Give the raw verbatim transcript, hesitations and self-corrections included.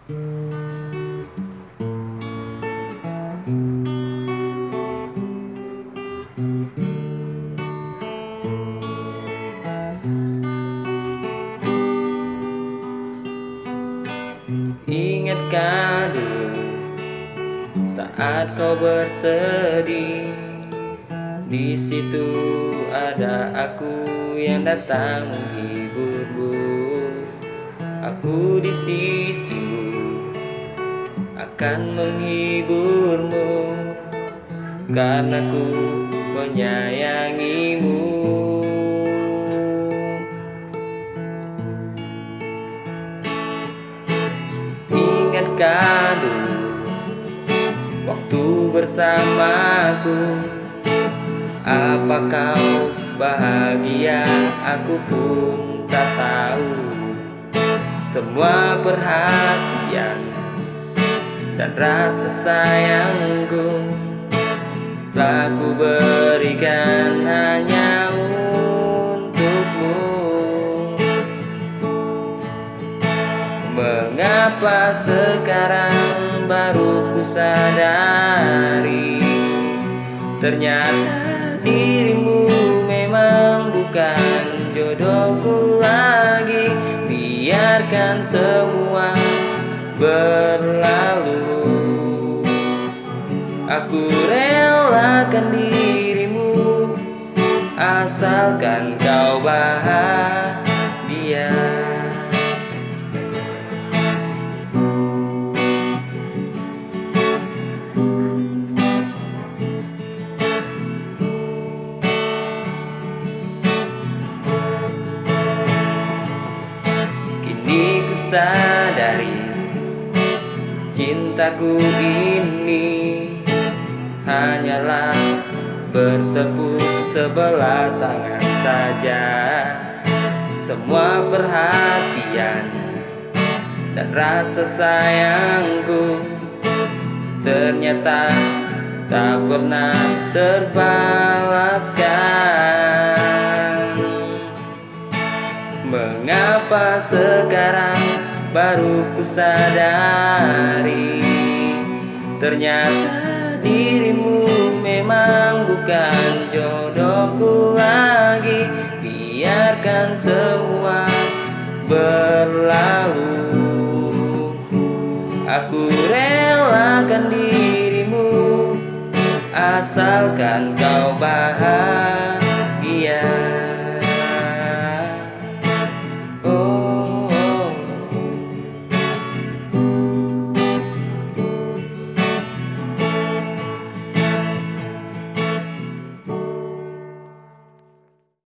Ingatkah dulu saat kau bersedih, di situ ada aku yang datang menghiburmu. Aku di sisimu akan menghiburmu, karena ku menyayangimu. Ingatkah dulu waktu bersamaku, apa kau bahagia, aku pun tak tahu. Semua perhatian dan rasa sayangku telah ku berikan hanya untukmu. Mengapa sekarang baru ku sadari, ternyata dirimu memang bukan jodohku lagi. Biarkan semua berlalu, aku relakan dirimu asalkan kau bahagia. Kini ku sadari cintaku ini hanyalah bertepuk sebelah tangan saja. Semua perhatian dan rasa sayangku ternyata tak pernah terbalaskan. Mengapa sekarang baru ku sadari, ternyata dirimu memang bukan jodohku lagi. Biarkan semua berlalu, aku relakan dirimu asalkan kau bahagia.